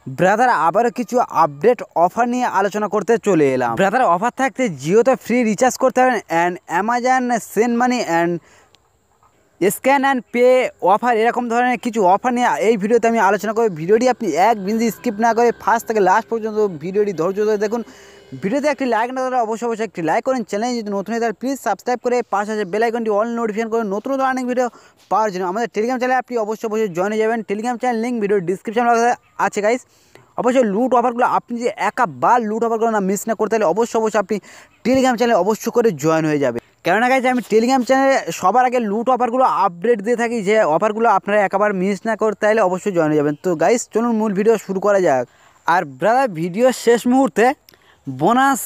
Brother আবারও কিছু update offer নিয়ে আলোচনা করতে চলে এলাম। ব্রাদার অফার থাকতে জিওতে ফ্রি রিচার্জ করতে পারেন and Amazon send money and scan and pay offer, এরকম ধরনের কিছু অফার নিয়ে এই ভিডিওতে আমি আলোচনা করব। ভিডিওটি আপনি এক বিন্দু স্কিপ না করে ফার্স্ট থেকে লাস্ট পর্যন্ত ভিডিওটি ধৈর্য ধরে দেখুন। ভিডিওতে একটি লাইক না দিলে অবশ্যই একটি লাইক করেন। চ্যানেল যদি নতুন হয় তাহলে প্লিজ সাবস্ক্রাইব করে পাশে আছে বেল আইকনটি অল নোটিফিকেশন করে নতুন অনেক ভিডিও পাওয়ার জন্য আমাদের টেলিগ্রাম চ্যানেলে আপনি অবশ্যই জয়েন হয়ে যাবেন। Telegram channel link video description আছে গাইস। অবশ্যই লুট অফারগুলো আপনি যে একাবার লুট অফারগুলো না মিস না করতে হলে অবশ্যই আপনি টেলিগ্রাম চ্যানেলে অবশ্যই করে জয়েন হয়ে যাবে। কেননা গাইজ আমি টেলিগ্রাম চ্যানেলে সবার আগে লুট অফারগুলো আপডেট দিয়ে থাকি, যে অফারগুলো আপনারা একেবারে মিস না করতে হলে অবশ্যই জয়েন হয়ে যাবেন। তো গাইজ চলুন মূল ভিডিও শুরু করা যাক। আর ব্রাদার ভিডিওর শেষ মুহূর্তে বোনাস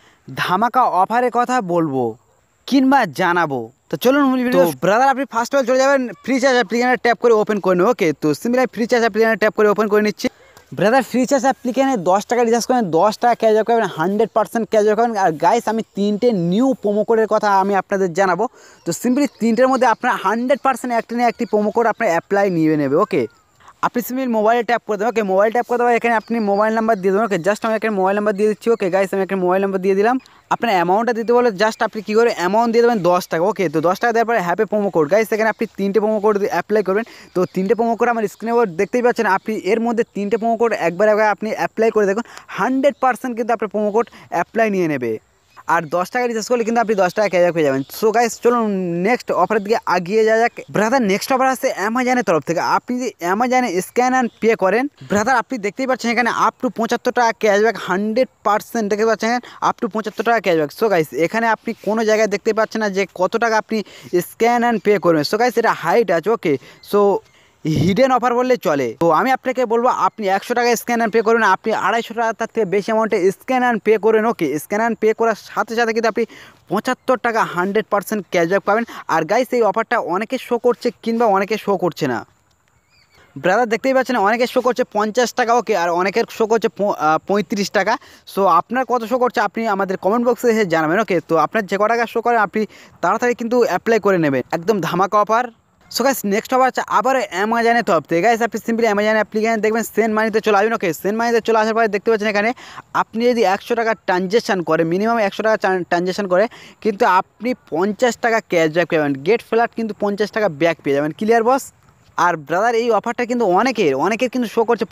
ধামাকা অফারের কথা বলবো কিংবা জানাবো। তো চলুন মূল ভিডিও। ব্রাদার আপনি ফার্স্ট অফ অল চলে যাবেন ফ্রি চার্জ অ্যাপ্লিকেশনে ট্যাপ করে ওপেন করে নেবেন। ওকে, তো সিম্পলি ফ্রি চার্জ অ্যাপ্লিকেশনে ট্যাপ করে ওপেন করে নিচ্ছি। ব্রাদার ফ্রি চার্জ অ্যাপ্লিকেশনে 10 টাকা রিচার্জ করেন 10 টাকা ক্যাশব্যাক পাবেন, 100% ক্যাশব্যাক পাবেন। আর গাইস আমি 3টে নিউ প্রোমো কোডের কথা আমি আপনাদের জানাবো। তো সিম্পলি 3টের মধ্যে আপনার 100% একটি প্রোমো কোড আপনার অ্যাপ্লাই নিয়ে নেবে। ওকে, আপনি সিম্পলি মোবাইলে ট্যাপ করে দেবেন। ওকে, মোবাইল ট্যাপ করে দেবেন, এখানে আপনি মোবাইল নাম্বার দিয়ে দেবেন। ওকে, জাস্ট আমি এখানে মোবাইল নাম্বার দিয়ে দিচ্ছি। ওকে গাইস আমি এখানে মোবাইল নাম্বার দিয়ে দিলাম। আপনার অ্যামাউন্টটা দিতে বলে জাস্ট আপনি কী করে অ্যামাউন্ট দিয়ে দেবেন 10 টাকা। ওকে, তো 10 টাকা দেওয়ার পরে হ্যাপি প্রোমো কোড। গাইস এখানে আপনি 3টে প্রোমো কোড অ্যাপ্লাই করবেন। তো 3টে প্রোমো কোড আমার স্ক্রিনে দেখতেই পাচ্ছেন। আপনি এর মধ্যে 3টে প্রোমো কোড একবার আপনি অ্যাপ্লাই করে দেখুন, 100% কিন্তু আপনার প্রোমো কোড অ্যাপ্লাই নিয়ে নেবে। আর 10 টাকা রিচার্জ করলে কিন্তু আপনি 10 টাকা ক্যাশব্যাক পেয়ে যাবেন। সো গাইস চলুন নেক্সট অফারের দিকে এগিয়ে যাওয়া যাক। ব্রাদার নেক্সট অফার আসছে অ্যামাজনের তরফ থেকে। আপনি যদি অ্যামাজনে স্ক্যান অ্যান্ড পে করেন ব্রাদার আপনি দেখতেই পাচ্ছেন এখানে আপ টু 75 টাকা ক্যাশব্যাক, 100% দেখতে পাচ্ছেন আপ টু 75 টাকা ক্যাশব্যাক। সো গাইস এখানে আপনি কোনো জায়গায় দেখতে পাচ্ছেন না যে কত টাকা আপনি স্ক্যান অ্যান্ড পে করবেন। সো গাইস এটা হাইট আছে। ওকে, সো হিডেন অফার বললে চলে। তো আমি আপনাকে বলবো আপনি 100 টাকা স্ক্যান অ্যান্ড পে করুন, আপনি 250 টাকা তার থেকে বেশি অ্যামাউন্টে স্ক্যান অ্যান্ড পে করেন। ওকে, স্ক্যান অ্যান্ড পে করার সাথে সাথে কিন্তু আপনি 75 টাকা 100% ক্যাশব্যাক পাবেন। আর গাইস এই অফারটা অনেকে শো করছে কিংবা অনেকে শো করছে না। ব্রাদার দেখতেই পাচ্ছেন অনেকের শো করছে 50 টাকা। ওকে, আর অনেকের শো করছে 35 টাকা। সো আপনার কত শো করছে আপনি আমাদের কমেন্ট বক্সে এসে জানাবেন। ওকে, তো আপনার যে কটা টাকা শো করেন আপনি তাড়াতাড়ি কিন্তু অ্যাপ্লাই করে নেবেন, একদম ধামাকা offer. So guys next offer আছে আবার অ্যামাজনের তরফ থেকে। গাইস আপনি সিম্পলি অ্যামাজন অ্যাপ্লিকেশন দেখবেন সেন্ড মানিতে চলে আসবেন। ওকে, সেন্ড মানিতে চলে আসার পরে দেখতে পাচ্ছেন এখানে আপনি যদি 100 টাকা ট্রানজ্যাকশান করে, মিনিমাম 100 টাকা ট্রানজ্যাকশান করে কিন্তু আপনি 50 টাকা ক্যাশব্যাক পাবেন। গেট ফ্ল্যাট কিন্তু 50 টাকা ব্যাক পেয়ে যাবেন। ক্লিয়ার বস? আর ব্রাদার এই অফারটা কিন্তু অনেকের কিন্তু শো করছে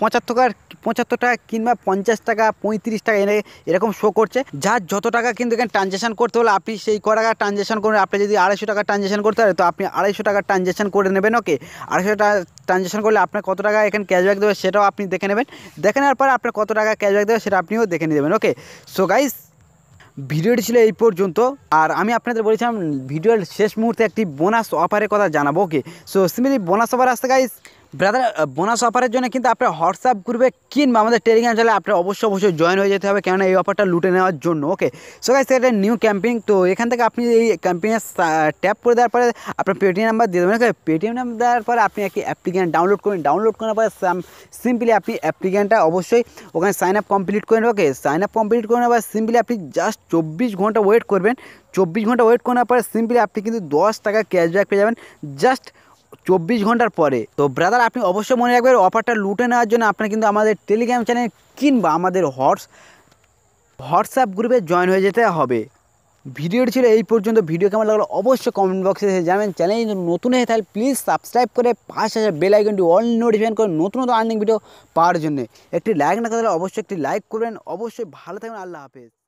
75 টাকা কিংবা 50 টাকা 35 টাকা এরকম শো করছে। যার যত টাকা কিন্তু এখানে ট্রানজ্যাকশান করতে হলে আপনি সেই ক টাকা ট্রানজ্যাকশান করবেন। আপনি যদি 250 টাকা ট্রানজ্যাকশান করতে হয় তো আপনি 250 টাকা ট্রানজ্যাকশান করে নেবেন। ওকে, 250 টাকা ট্রানজ্যাকশান করলে আপনার কত টাকা এখানে ক্যাশব্যাক দেবে সেটাও আপনি দেখে নেবেন। দেখে নেওয়ার পর আপনার কত টাকা ক্যাশব্যাক দেবে সেটা আপনিও দেখে নেবেন। ওকে, সো গাইস ভিডিওটি ছিল এই পর্যন্ত। আর আমি আপনাদের বলেছিলাম ভিডিওর শেষ মুহূর্তে একটি বোনাস অফারের কথা জানাবো। Okay, so simply bonus offer আসতে গাইস ব্রাদার বোনাস অফারের জন্য কিন্তু আপনার হোয়াটসঅ্যাপ গ্রুপে কিংবা আমাদের টেলিগ্রাম চ্যানেলে আপনার অবশ্যই জয়েন হয়ে যেতে হবে, কেননা এই অফারটা লুটে নেওয়ার জন্য। ওকে, সো গাইস এটা নিউ ক্যাম্পেইন। তো এখান থেকে আপনি এই ক্যাম্পেইনে ট্যাপ করে দেওয়ার পরে আপনার পেটিএম নাম্বার দিয়ে দেবেন। ওকে, পেটিএম নাম্বার দেওয়ার পরে আপনি একটি অ্যাপ্লিকেশন ডাউনলোড করবেন। ডাউনলোড করার পরে সিম্পলি আপনি অ্যাপ্লিকেশনটা অবশ্যই ওখানে সাইন আপ কমপ্লিট করেন। ওকে, সাইন আপ কমপ্লিট করার পর সিম্পলি আপনি জাস্ট 24 ঘন্টা ওয়েট করবেন। 24 ঘন্টা ওয়েট করার পরে সিম্পলি আপনি কিন্তু 10 টাকা ক্যাশব্যাক পেয়ে যাবেন জাস্ট 24 ঘন্টার পরে। তো ব্রাদার আপনি অবশ্যই মনে রাখবেন অফারটা লুটে নেওয়ার জন্য আপনার কিন্তু আমাদের টেলিগ্রাম চ্যানেল কিংবা আমাদের হোয়াটসঅ্যাপ গ্রুপে জয়েন হয়ে যেতে হবে। ভিডিওটি ছিল এই পর্যন্ত। ভিডিও কেমন লাগলো অবশ্যই কমেন্ট বক্সে এসে জানাবেন। চ্যানেল যদি নতুন হয়ে তাহলে প্লিজ সাবস্ক্রাইব করে পাশে বেল আইকনটি অল নোটিফিকেশন করে নতুন আর্নিং ভিডিও পাওয়ার জন্য একটি লাইক না করলে অবশ্যই একটি লাইক করবেন। অবশ্যই ভালো থাকবেন। আল্লাহ হাফেজ।